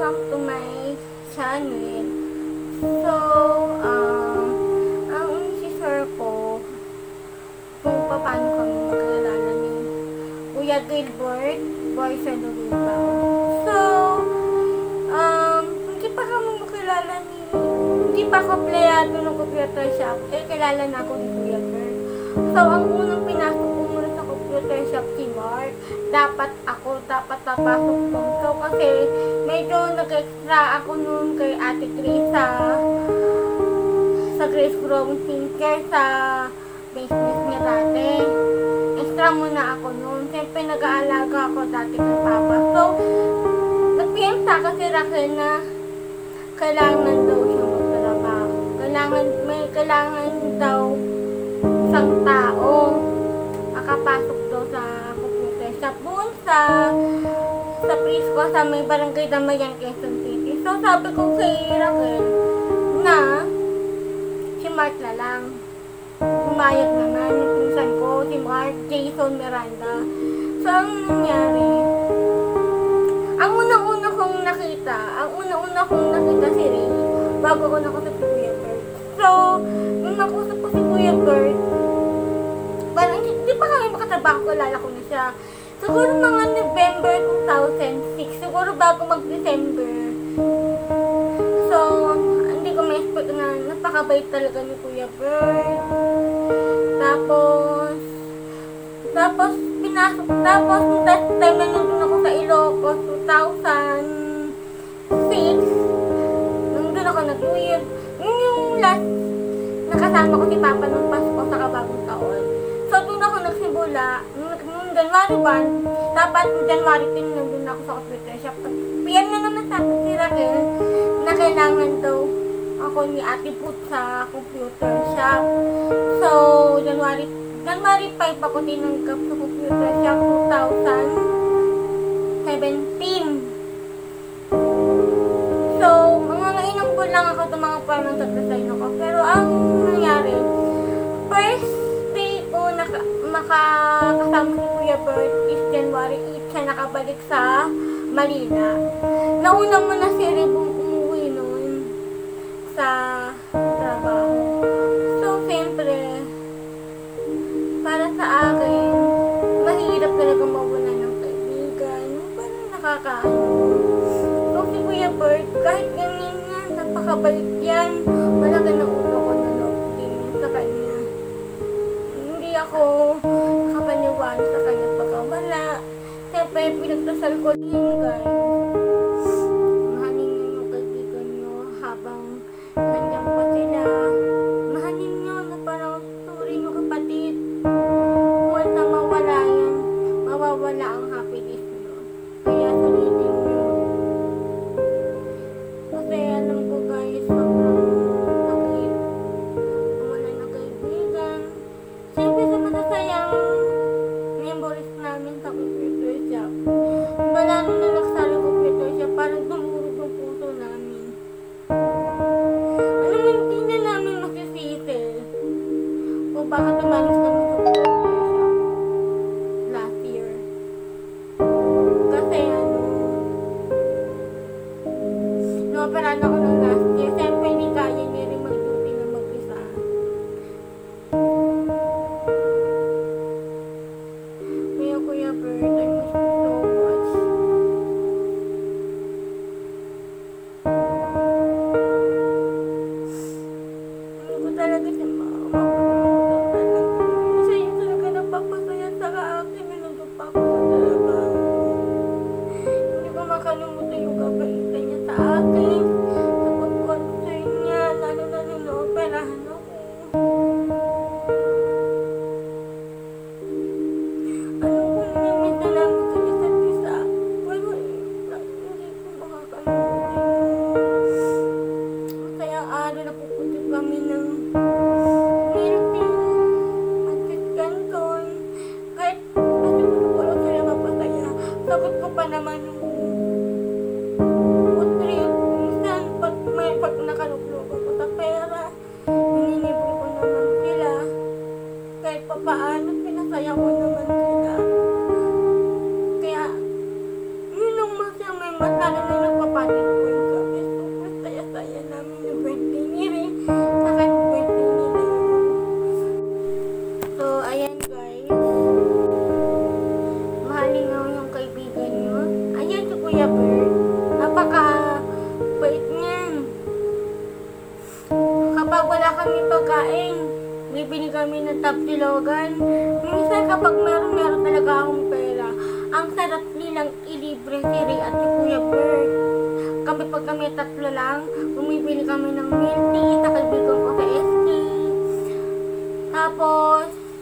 welcome to my channel. So, ang isi-share ko kung paano kami magkakilala ni Kuya Gilbert Boy sa Lubao. So, hindi pa kami magkakilala hindi pa ako playado ng computer shop, kilala na ako ni Kuya Gilbert. So, ang unang pinasok ko muna sa computer shop si Mark. Dapat papasok ko. So, kasi medyo nag-extra ako noon kay Ate Grace sa Grace Growing Thinker sa business niya dati. Extra muna ako noon. Siyempre, nag-aalaga ako dati kay Papa. So, nag-PM sa kasi Raquel na kailangan daw siya magtrabaho. Kailangan daw isang tao makapasok daw sa computer shop doon sa Prisco sa may barangay Damayan, Quezon City. So sabi ko kay Raquel na si Mark na lang. Umayag naman yung pinsan ko, si Mark, Jason Miranda. So ang nangyari, ang unang-una kong nakita si Ray bago ko nakusap si Kuya Bert. So, nung nakusap ko si Kuya Bert, parang hindi pa kami makatrabaho, kilala ko na siya. Siguro mga November 2006, siguro bago mag-December. So, hindi ko ma-expect na napakabait talaga ni Kuya Bert. Tapos, nung time na nandun ako sa Ilocos, 2006, nandun ako nag-uwi. Yung last, nakasama ko si Papa nung Pasko sa kabagong taon. So, doon ako nagsimula, nung January 1, dapat January 10, nandun ako sa computer shop. PM na naman sa si Raquel na kailangan daw ako ni Ate Put sa computer shop. So, January 5 ako tinanggap sa computer shop 2017. So, mga ilang buwan lang ako mga parang nag-resign ako. Pero ang nangyari, first day ko makakasama si Kuya Bert is January 8 siya nakabalik sa Manila. Nauna mo na si Rebong umuwi noon sa trabaho. So, siyempre, para sa akin, mahirap talaga mawala ng kaibigan. Parang nakakaano. So, si Kuya Bert, kahit ganyan yan, napakabait yan. Malaga na ulo ko na loob din sa kanya. Hindi ako nakapaniwala sa kanya pagkawala. Siyempre, pinagdasal ko din, guys. Mahalin nyo yung kaibigan nyo habang nandiyan pa sila. Mahalin nyo na parang turi nyo kapatid. Once na mawala yan, mawawala ang happiness nyo. Kaya sulitin nyo. Kasi alam ko, guys, sobrang sakit. Wala na kaibigan. Siyempre sa masasayang memories namin sa computer shop. Lalo na nagsali computer shop, parang dumurog ang puso namin. Alam mo, hindi na namin masisisi kung bakit tumalis kami sa computer shop last year. Kasi na-operahan ako ng last year. Siyempre, hindi kaya niya rin mag-duty na mag-isa. Kaya Kuya Bert, I miss you so much. Hindi ko talaga siya makakalimutan talaga. Siya yung talaga nagpapasaya sa akin. Nagpapa ko sa trabaho. Hindi ko makalimutan yung kabaitan niya sa akin. Sa pag-concern niya, lalo na nung na-operahan ako. Alam ko na may salamat sa isa't isa. Pero hindi ko makakalimutan. Kaya araw na pupunta kami ng Philippines, Mansit Canton. Kahit gusto ko lang sila mapasaya. Sagot ko pa naman yung food trip. Minsan, pag nakaluplup ako sa pera, hinilibre ko naman sila. Kahit pa paano, pinasaya ko naman sila. Kaya, yun ang masaya may masala na nagpapalit ko. si Logan. Minsan kapag meron talaga akong pera, ang sarap nilang ilibre si Ray at si Kuya Bert. Pag kami tatlo lang, bumibili kami ng milk tea sa kaibigan ko sa SK. Tapos,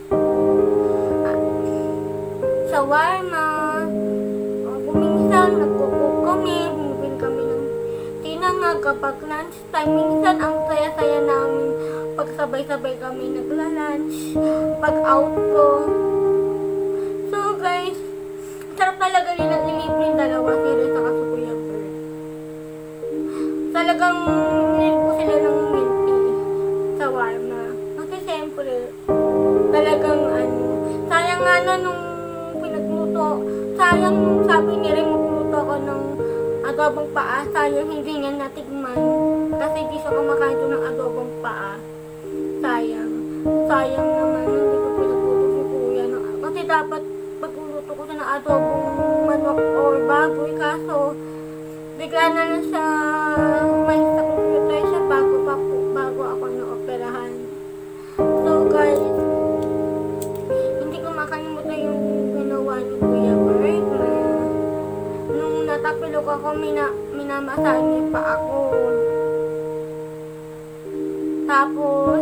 shawarma. Minsan, nagkukuk kami, bumibili kami ng tinangag kapag lunch time. Minsan, ang saya-saya namin pag sabay-sabay kami nagla-lunch, pag out ko. So guys, sarap talaga nilang ilibre yung dalawa, si Ray sa si Kuya Bert. Talagang nilip ko sila ng milk tea, shawarma. Kasi siyempre, talagang sayang nga na nung pinagluto, sayang nung sabi ni Ray magluto ako ng adobong paa, sayang hindi niya natigman. Kasi di siya kumakain ng adobong paa. Sayang naman, hindi ko pinagluto si Kuya. Kasi dapat pagluto ko siya ng adobong manok or baboy, kaso bigla na lang siya may sa computer siya bago ako na-operahan. So guys, hindi ko makalimutan yung ginawa ni Kuya Bert na nung natapilok ako, minamasahe niya pa ako. Tapos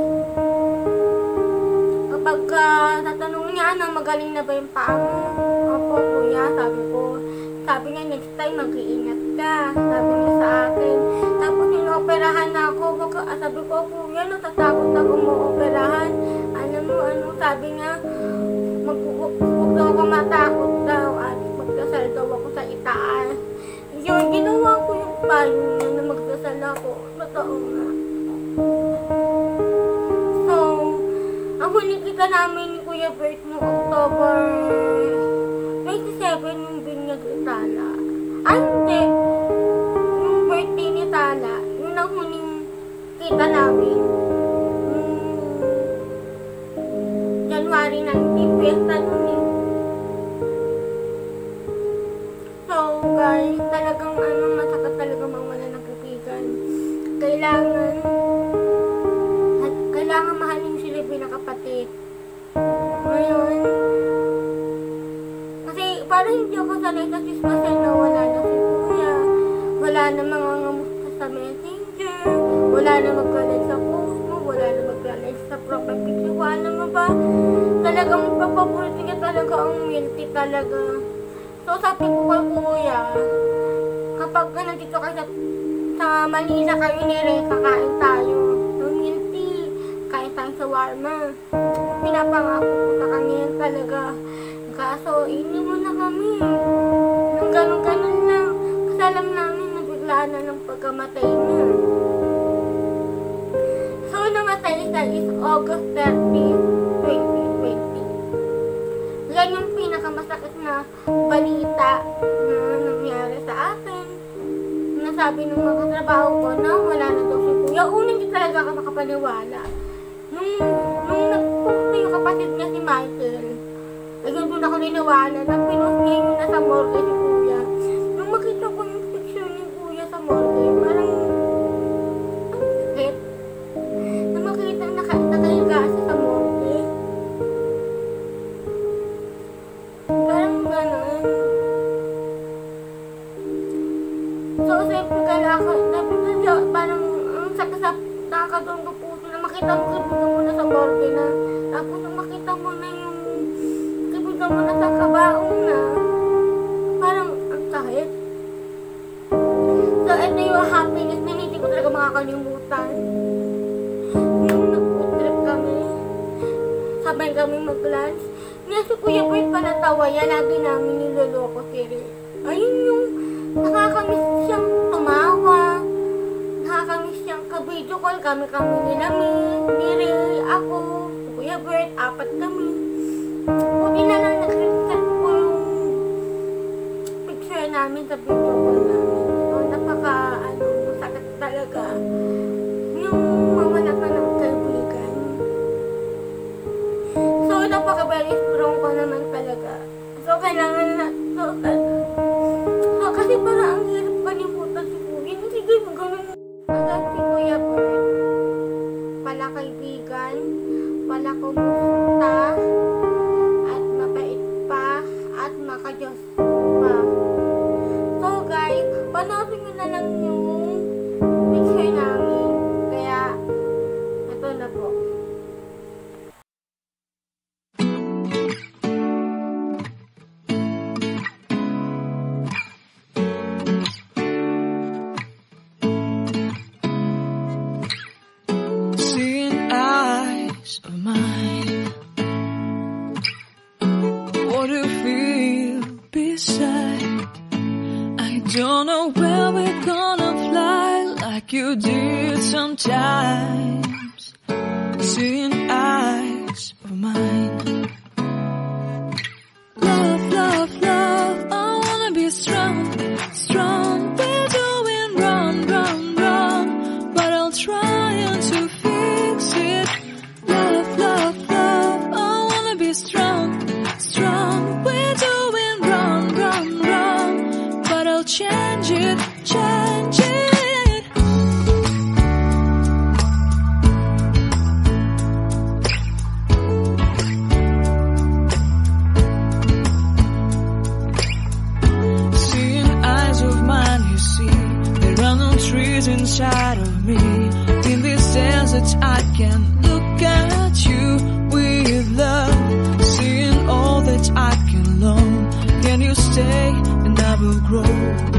kapag tatanong niya, magaling na ba yung paa mo? Opo kuya, sabi niya next time mag-iingat ka, sabi niya sa akin. Tapos inoperahan na ako, sabi ko kuya, natatakot ako mo-operahan. Alam mo, sabi niya, huwag daw ako matakot daw at magdasal daw ako sa itaas. Yun, ginawa ko yung payo niya na magdasal ako. Totoo nga. So, ang huli kita namin ni Kuya Bert noong October 27 yung binyag ni Tala. Hindi. Yung birthday ni Tala, yun ang huling kita namin. January 19, fiesta nun eh. So guys, talagang masakit talaga mawala ng kaibigan. Kailangan mahalin sila bilang kapatid. Ngayon, kasi parang hindi ako sanay sa chismasan na wala na si Kuya. Wala na mga ngamusta sa messenger. Wala na mag-like sa post mo. Wala na mag-like sa profile picture. Wala mo ba? Talagang papaborito niya talaga ang milk tea talaga. So sabi ko kay Kuya, kapag nandito kayo sa Manila kayo ni Ray, kakain tayo ng milk tea, kain tayo sa shawarma. Pinapangako ko sa kanya talaga. Kaso, mo na kami. Nang ganun-ganun lang. Kasi alam namin na biglaan na ng pagkamatay niya. So, namatay siya is August 30, 2020. Yan yung pinakamasakit na balita na nangyari sa akin. Nasabi ng mga katrabaho ko na wala na daw si Kuya. Unang hindi talaga ako makapaniwala. Nung nagpunta yung kapatid niya si Michael, ayun doon ako niniwala na pinost niya yung nasa morgue si Kuya. Nung makita ko yung picture ni Kuya sa morgue, parang ang sakit. Nung makita nakahiga siya sa morgue, parang gano'n. So, siyempre parang ang sakit sa nakakadong ko puso na makita mo na sa morgue na. Tapos nung makita mo na yung kaibigan mo na sa kabaong na, parang ang kahit. So, ito yung happiness na hindi ko talaga makakalimutan. Yung nag-food trip kami, sabay kami mag-lunch. Nga si Kuya Bert pa natawa yan, lagi namin niloloko si Ray. Ayun yung nakakamiss siyang tumawa. Nakakamiss siyang ka-video call kami nila ni Ray, ako, Kuya Bert, 4 kami. Buti na lang nag-reset ko yung picture namin sa video call namin. So, masakit talaga yung mawala ka ng kaibigan. So, napaka-very strong ko naman talaga. So, kailangan na, kasi parang ang hirap kalimutan si Kuya. Sige, ganun. Hanggang si Kuya Bert, pala kaibigan, pala kumusta, Panoorin nyo na lang yung picture namin. Kaya, ito na po. Seeing eyes of mine, what do you feel beside? I don't know where we're gonna fly like you did sometimes. Seeing eyes of mine. Love, love, love, I wanna be strong, strong. We're doing wrong, wrong, wrong, but I'll try to fix it. Love, love, love, I wanna be strong, strong. We're doing wrong, wrong, wrong, but I'll change it, change it. Seeing eyes of mine, you see, there are no trees inside of me. In this desert, I can look at you with love. Seeing all that I can learn. Can you stay and I will grow?